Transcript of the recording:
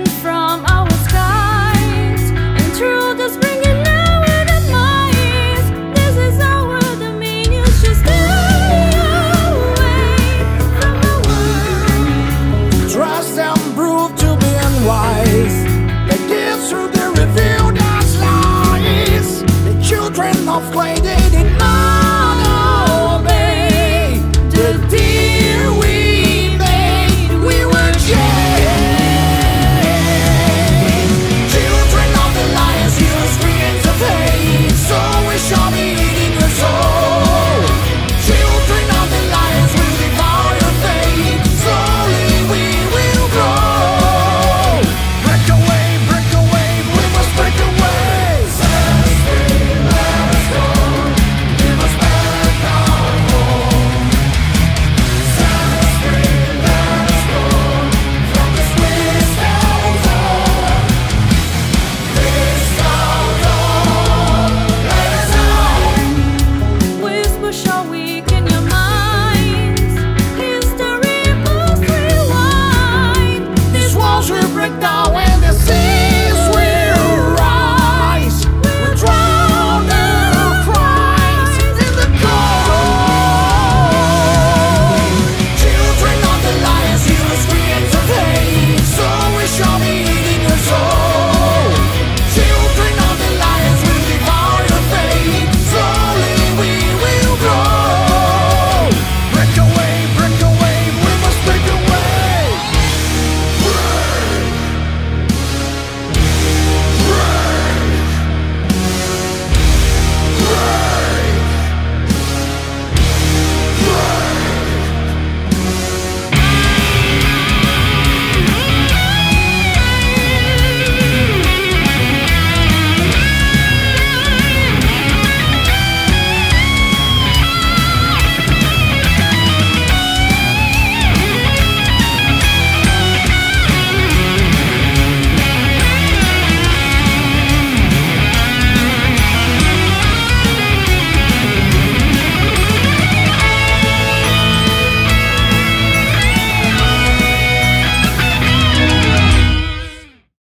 from our skies, and through the spring and now in the mines. This is our dominion, just stay away from the world. Trust and prove to be unwise. They give through the revealed as lies. The children of clay, they did not obey the deal we made. We were chained. Children of the lions, use free interface. So we shall be eating your soul. Children of the lions will devour your fate. Slowly we will grow. Break away, we must break away. Set us free, let us go. Give us back our home. Set us free, let us go. From this crystal dawn. Crystal dawn, let us out. Whisper shall weaken your minds. History must rewind. These walls will break down.